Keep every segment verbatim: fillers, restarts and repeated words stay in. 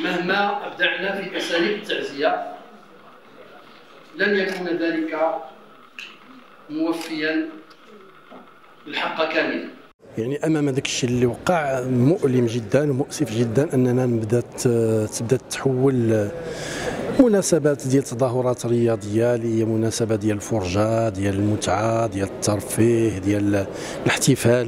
مهما أبدعنا في أساليب التعزية لن يكون ذلك موفيا بالحق كاملا. يعني امام داك الشيء اللي وقع مؤلم جدا ومؤسف جدا اننا بدات تبدا تحول مناسبات ديال تظاهرات رياضيه اللي هي مناسبه ديال الفرجه ديال المتعه ديال الترفيه ديال الاحتفال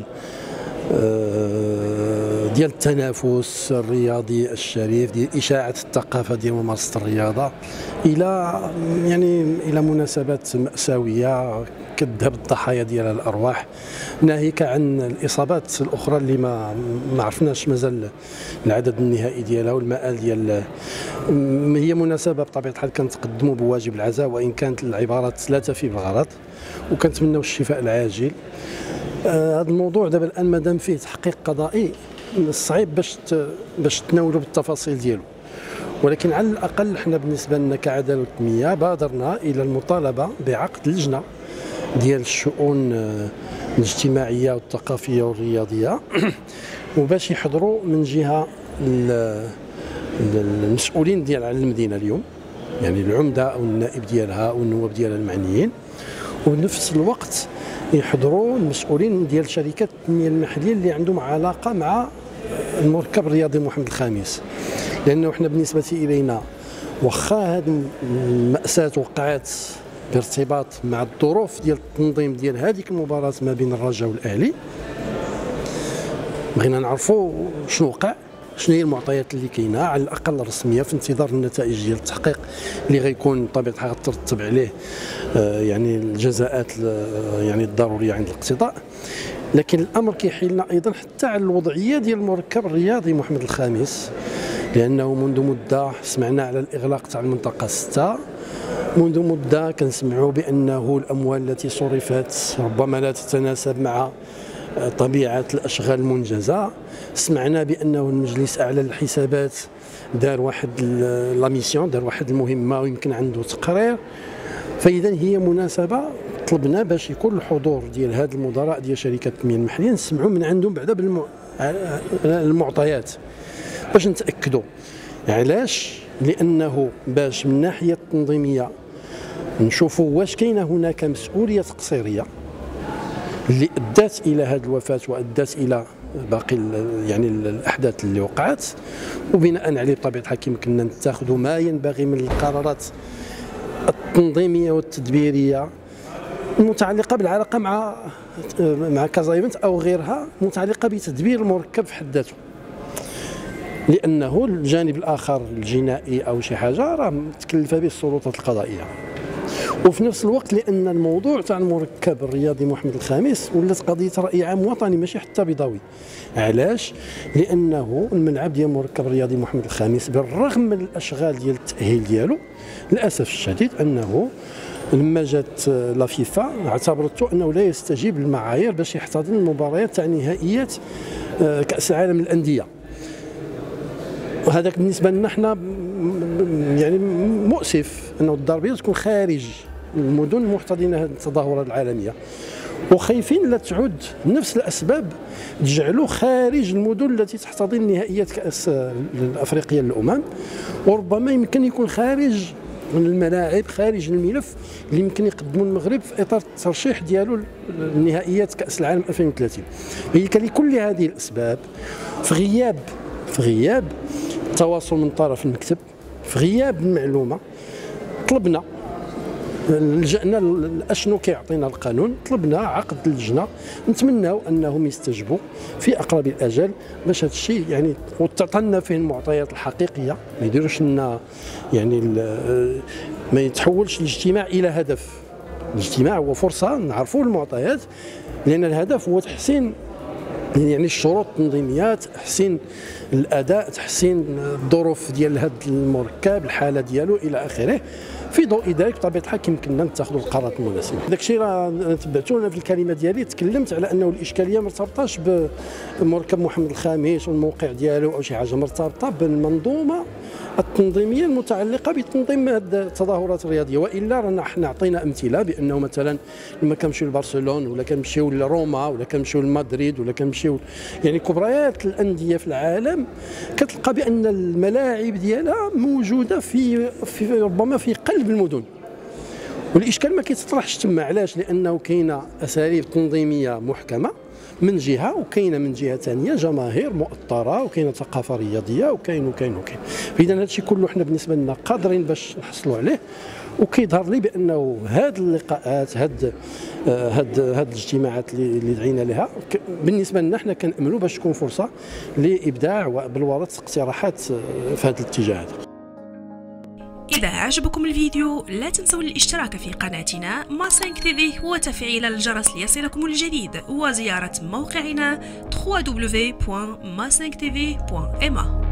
ديال التنافس الرياضي الشريف ديال اشاعه الثقافه ديال ممارسه الرياضه الى يعني الى مناسبات ماساويه كذهب الضحايا ديال الارواح، ناهيك عن الاصابات الاخرى اللي ما ما عرفناش مازال العدد النهائي ديالها والمآل ديال. هي مناسبه بطبيعه الحال كنتقدموا بواجب العزاء وان كانت العبارات لا تفي بالغرض، وكنتمناو الشفاء العاجل. هذا الموضوع دابا الان مادام فيه تحقيق قضائي صعيب باش باش تناولوا بالتفاصيل ديالو، ولكن على الاقل حنا بالنسبه لنا كعداله وتنميه بادرنا الى المطالبه بعقد لجنه ديال الشؤون الاجتماعيه والثقافيه والرياضيه وباش يحضروا من جهه المسؤولين ديال على المدينه اليوم، يعني العمده او النائب ديالها او النواب ديالها المعنيين، وبنفس الوقت يحضروا المسؤولين ديال شركات التنميه المحليه اللي عندهم علاقه مع المركب الرياضي محمد الخامس، لانه احنا بالنسبه الينا واخا هذه المأساة وقعت بارتباط مع الظروف ديال التنظيم ديال هذيك المباراة ما بين الرجاء والأهلي، بغينا نعرفوا شنو وقع، شنو هي المعطيات اللي كاينه على الاقل رسميه في انتظار النتائج ديال التحقيق اللي غيكون بطبيعه الحال ترتب عليه آه يعني الجزاءات آه يعني الضروريه عند الاقتضاء. لكن الامر كيحيلنا ايضا حتى على الوضعيه ديال المركب الرياضي محمد الخامس، لانه منذ مده سمعنا على الاغلاق تاع المنطقه ستة، منذ مده كنسمعوا بانه الاموال التي صرفت ربما لا تتناسب مع طبيعه الاشغال المنجزه، سمعنا بانه المجلس الاعلى للحسابات دار واحد لا ميسيون، دار واحد المهمه ويمكن عنده تقرير. فاذا هي مناسبه طلبنا باش يكون الحضور ديال هذا المدراء ديال شركات التنميه المحليه نسمعوا من عندهم بعدا بالمعطيات باش نتاكدوا. علاش؟ لانه باش من الناحيه التنظيميه نشوفوا واش كاينه هناك مسؤوليه تقصيريه اللي ادت الى هذه الوفاه وادت الى باقي يعني الاحداث اللي وقعت، وبناء عليه بطبيعه الحال يمكننا نتخذوا ما ينبغي من القرارات التنظيميه والتدبيريه المتعلقه بالعلاقه مع مع كازا ايفنت او غيرها متعلقه بتدبير المركب في حد ذاته، لانه الجانب الاخر الجنائي او شي حاجه راه متكلفه به السلطات القضائيه. وفي نفس الوقت لان الموضوع تاع المركب الرياضي محمد الخامس ولات قضيه راي عام وطني ماشي حتى بيضاوي. علاش؟ لانه الملعب ديال المركب الرياضي محمد الخامس بالرغم من الاشغال ديال التاهيل ديالو للاسف الشديد انه لما جات لا فيفا اعتبرته انه لا يستجيب للمعايير باش يحتضن المباريات تاع نهائيات كاس العالم للانديه. وهذاك بالنسبه لنا احنا يعني مؤسف انه الضربيه تكون خارج المدن المحتضنه هذه التظاهرات العالميه، وخايفين لا تعود نفس الاسباب تجعلوا خارج المدن التي تحتضن نهائيات كاس الافريقيه للامم، وربما يمكن يكون خارج من الملاعب خارج الملف اللي يمكن يقدموا المغرب في اطار الترشيح ديالو لنهائيات كاس العالم ألفين وثلاثين. هي لكل هذه الاسباب في غياب في غياب التواصل من طرف المكتب، في غياب المعلومه، طلبنا لجأنا لاشنو كيعطينا القانون، طلبنا عقد اللجنه، نتمناو انهم يستجبوا في اقرب الاجل باش هذا الشيء يعني وتعطينا فيه المعطيات الحقيقيه، ما يديروش لنا يعني ما يتحولش الاجتماع الى هدف. الاجتماع هو فرصه نعرفوا المعطيات، لان الهدف هو تحسين يعني الشروط التنظيميه، تحسين الاداء، تحسين الظروف ديال هذا المركب، الحاله ديالو الى اخره. في ضوء ذلك بطبيعه الحال يمكننا نتخذوا القرارات المناسبه. داك الشيء راه تبعتونا في الكلمه ديالي، تكلمت على انه الاشكاليه ما مرتبطاش بمركب محمد الخامس والموقع ديالو او شي حاجه، مرتبطه بالمنظومه التنظيميه المتعلقه بتنظيم هذه التظاهرات الرياضيه. والا رانا حنا عطينا امثله بانه مثلا لما كنمشيو لبرشلونه ولا كنمشيو لروما ولا كنمشيو لمدريد ولا كنمشيو يعني كبريات الانديه في العالم، كتلقى بان الملاعب ديالها موجوده في, في ربما في قلب المدن، والاشكال ما كيتطرحش تما. علاش؟ لانه كاينه اساليب تنظيميه محكمه من جهه، وكاينه من جهه ثانيه جماهير مؤطره، وكاينه ثقافه رياضيه، وكاين وكاين وكاين. فاذا هذا الشيء كله حنا بالنسبه لنا قادرين باش نحصلوا عليه. وكيظهر لي بانه هاد اللقاءات هاد هاد هاد الاجتماعات اللي دعينا لها بالنسبه لنا حنا كناملوا باش تكون فرصه لابداع وبالورث اقتراحات في هذا الاتجاه هذا. إذا عجبكم الفيديو لا تنسوا الاشتراك في قناتنا ما فايف تي في وتفعيل الجرس ليصلكم الجديد، وزيارة موقعنا دبليو دبليو دبليو بوان ما فايف تي في بوان إم إيه.